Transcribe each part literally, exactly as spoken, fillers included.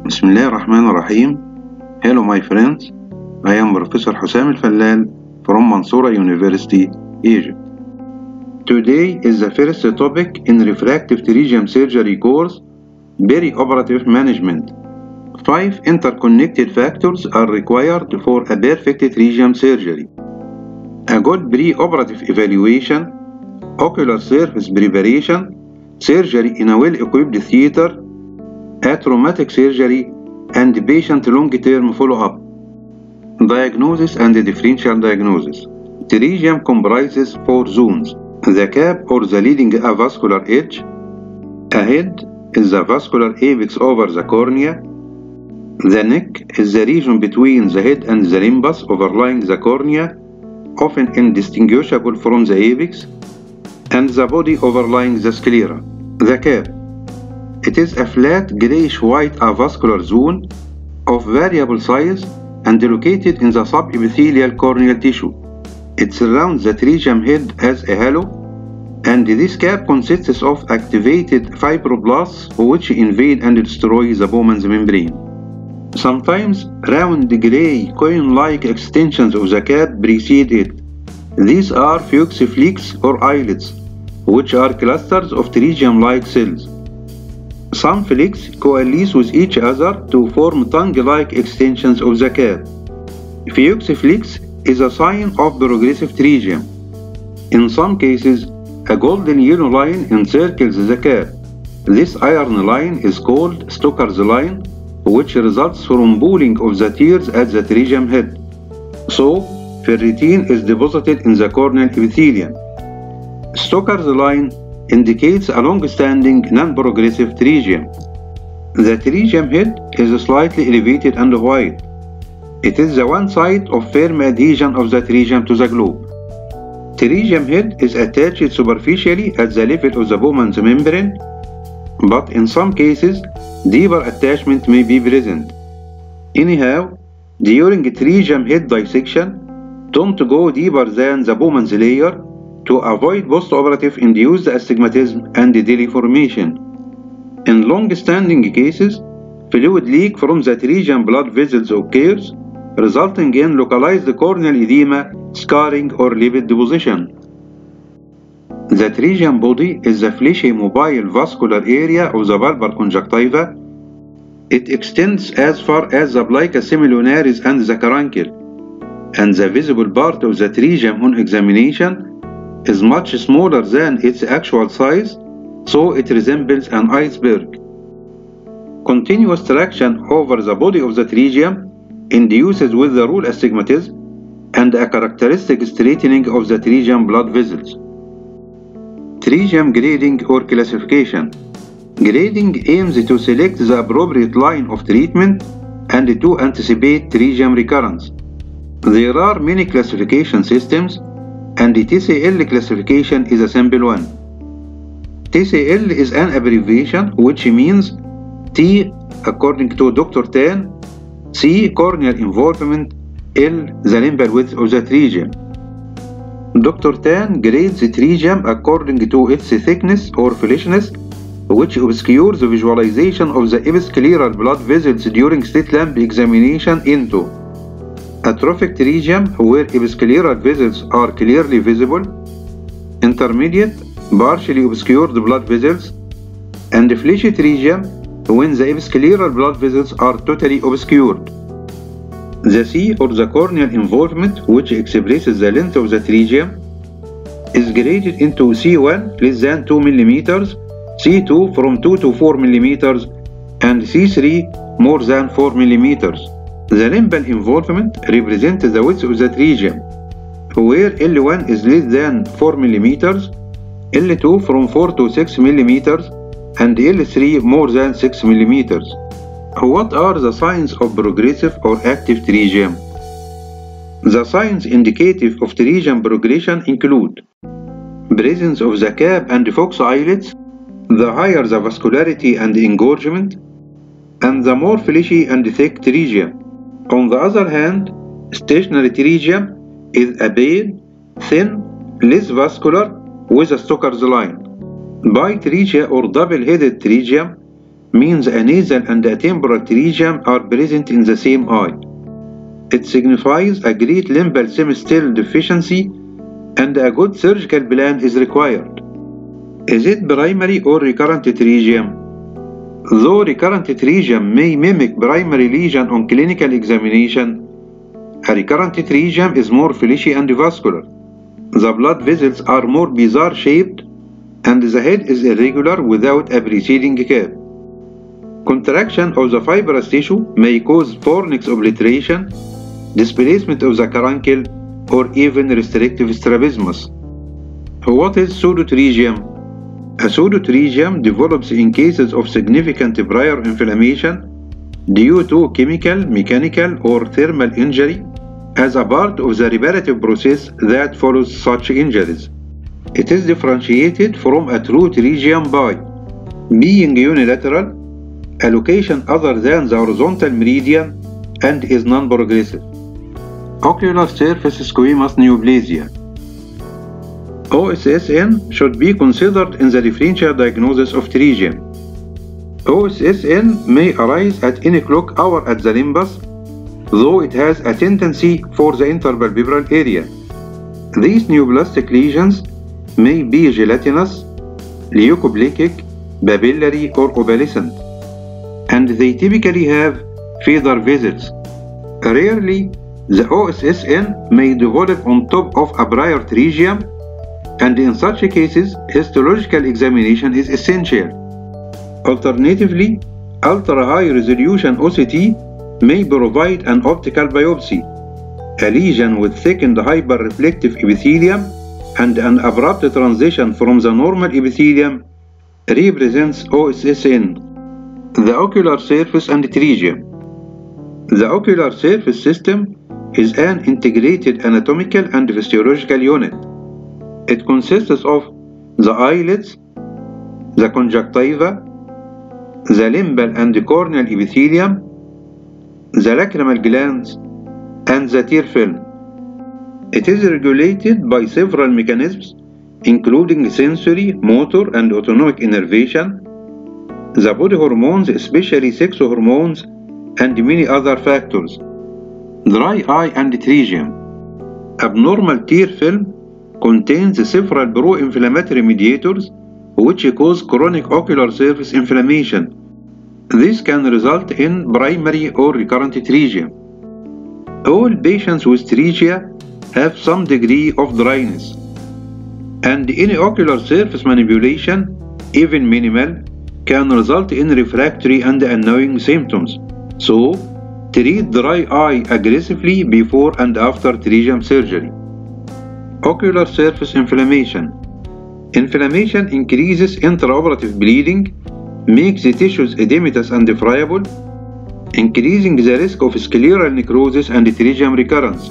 Bismillah ar-Rahman ar-Rahim. Hello my friends, I am Professor Hussam Al-Fallal from Mansoura University, Egypt. Today is the first topic in Refractive Pterygium Surgery course, Peri operative management. Five interconnected factors are required for a perfect pterygium surgery: a good pre-operative evaluation, ocular surface preparation, surgery in a well-equipped theater, a traumatic surgery, and patient long-term follow-up. Diagnosis and differential diagnosis. Pterygium comprises four zones: the cap or the leading avascular edge, a head is the vascular apex over the cornea, the neck is the region between the head and the limbus overlying the cornea, often indistinguishable from the apex, and the body overlying the sclera. The cap. It is a flat grayish-white avascular zone of variable size and located in the subepithelial corneal tissue. It surrounds the pterygium head as a halo, and this cap consists of activated fibroblasts which invade and destroy the Bowman's membrane. Sometimes round gray coin-like extensions of the cap precede it. These are fuchs flakes or islets, which are clusters of pterygium-like cells. Some flakes coalesce with each other to form tongue-like extensions of the cap. Fuchs flakes is a sign of progressive pterygium. In some cases, a golden yellow line encircles the cap. This iron line is called Stoker's line, which results from pooling of the tears at the pterygium head. So, ferritin is deposited in the corneal epithelium. Stoker's line indicates a long-standing non-progressive pterygium. The pterygium head is slightly elevated and white. It is the one side of firm adhesion of the pterygium to the globe. Pterygium head is attached superficially at the level of the Bowman's membrane, but in some cases, deeper attachment may be present. Anyhow, during pterygium head dissection, don't go deeper than the Bowman's layer to avoid post-operative induced astigmatism and deformation. In long-standing cases, fluid leak from the pterygium blood vessels occurs, resulting in localized corneal edema, scarring, or lipid deposition. The pterygium body is the fleshy mobile vascular area of the bulbar conjunctiva. It extends as far as the plica semilunaris and the caruncle, and the visible part of the pterygium on examination is much smaller than its actual size, so it resembles an iceberg. Continuous traction over the body of the pterygium induces withdrawal astigmatism and a characteristic straightening of the pterygium blood vessels. Pterygium grading or classification. Grading aims to select the appropriate line of treatment and to anticipate pterygium recurrence. There are many classification systems, and the T C L classification is a simple one. T C L is an abbreviation which means T according to Doctor Tan, C corneal involvement, L the limbal width of the pterygium. Doctor Tan grades the pterygium according to its thickness or fleshiness, which obscures the visualization of the episcleral blood vessels during slit lamp examination into atrophic pterygium, where episcleral vessels are clearly visible, intermediate, partially obscured blood vessels, and fleshy pterygium, when the episcleral blood vessels are totally obscured. The C, or the corneal involvement, which expresses the length of the pterygium, is graded into C one less than two millimeters, C two from two to four millimeters, and C three more than four millimeters. The limbal involvement represents the width of the pterygium, where L one is less than four millimeters, L two from four to six millimeters, and L three more than six millimeters. What are the signs of progressive or active pterygium? The signs indicative of pterygium progression include presence of the cap and fox islets, the higher the vascularity and engorgement, and the more fleshy and thick pterygium. On the other hand, stationary pterygium is a pale, thin, less vascular with a Stoker's line. Bipterygia or double-headed pterygium means a nasal and a temporal pterygium are present in the same eye. It signifies a great limbal stem cell deficiency and a good surgical plan is required. Is it primary or recurrent pterygium? Though recurrent pterygium may mimic primary lesion on clinical examination, a recurrent pterygium is more fleshy and vascular. The blood vessels are more bizarre shaped and the head is irregular without a preceding cap. Contraction of the fibrous tissue may cause fornix obliteration, displacement of the caruncle, or even restrictive strabismus. What is pseudopterygium? A pseudopterygium develops in cases of significant prior inflammation due to chemical, mechanical, or thermal injury as a part of the reparative process that follows such injuries. It is differentiated from a true pterygium by being unilateral, a location other than the horizontal meridian, and is non-progressive. Ocular surface squamous neoplasia. O S S N should be considered in the differential diagnosis of pterygium. O S S N may arise at any clock hour at the limbus, though it has a tendency for the interpalpebral area. These neoplastic lesions may be gelatinous, leukoplakic, papillary, or opalescent, and they typically have feather vessels. Rarely, the O S S N may develop on top of a prior pterygium, and in such cases, histological examination is essential. Alternatively, ultra-high resolution O C T may provide an optical biopsy. A lesion with thickened hyperreflective epithelium and an abrupt transition from the normal epithelium represents O S S N. The ocular surface and pterygium. The ocular surface system is an integrated anatomical and physiological unit. It consists of the eyelids, the conjunctiva, the limbal and corneal epithelium, the lacrimal glands, and the tear film. It is regulated by several mechanisms, including sensory, motor, and autonomic innervation, the body hormones, especially sex hormones, and many other factors. Dry eye and pterygium. Abnormal tear film contains several pro-inflammatory mediators which cause chronic ocular surface inflammation. This can result in primary or recurrent pterygium. All patients with pterygia have some degree of dryness, and any ocular surface manipulation, even minimal, can result in refractory and annoying symptoms. So, treat dry eye aggressively before and after pterygium surgery. Ocular surface inflammation. Inflammation increases intraoperative bleeding, makes the tissues edematous and friable, increasing the risk of scleral necrosis and pterygium recurrence.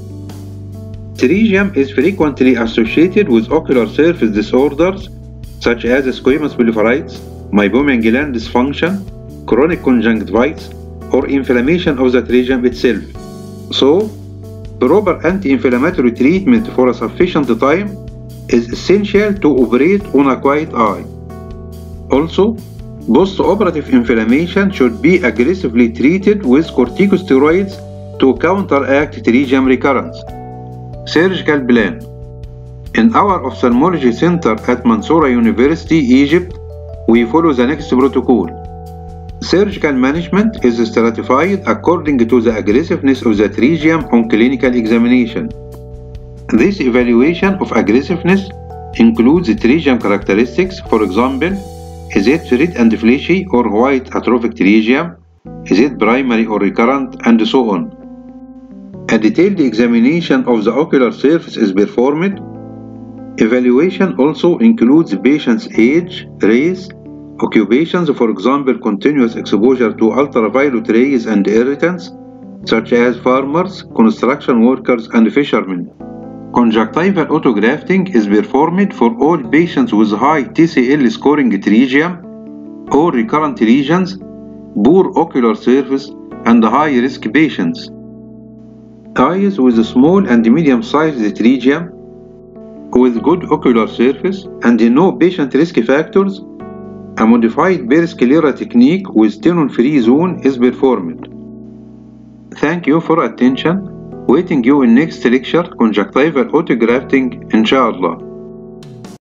Pterygium is frequently associated with ocular surface disorders such as squamous blepharitis, meibomian gland dysfunction, chronic conjunctivitis, or inflammation of the pterygium itself. So, proper anti-inflammatory treatment for a sufficient time is essential to operate on a quiet eye. Also, post-operative inflammation should be aggressively treated with corticosteroids to counteract pterygium recurrence. Surgical plan. In our ophthalmology center at Mansoura University, Egypt, we follow the next protocol. Surgical management is stratified according to the aggressiveness of the pterygium on clinical examination. This evaluation of aggressiveness includes pterygium characteristics, for example, is it red and fleshy or white atrophic pterygium, is it primary or recurrent, and so on. A detailed examination of the ocular surface is performed. Evaluation also includes patient's age, race, occupations, for example, continuous exposure to ultraviolet rays and irritants, such as farmers, construction workers, and fishermen. Conjunctival autografting is performed for all patients with high T C L scoring pterygium or recurrent lesions, poor ocular surface, and high-risk patients. Eyes with small and medium-sized pterygium with good ocular surface and no patient risk factors a modified perisclera technique with tenon-free zone is performed. Thank you for attention. Waiting you in next lecture conjunctival autografting inshallah.